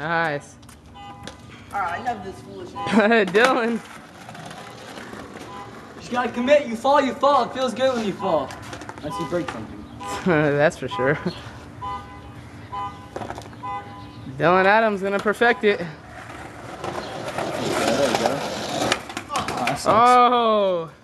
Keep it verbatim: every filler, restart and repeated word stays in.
Nice. Alright, enough of this foolishness. Dylan. You just gotta commit. You fall, you fall. It feels good when you fall. Unless you break something. That's for sure. Dylan Adams gonna perfect it. There we go. Oh, that sucks. Oh.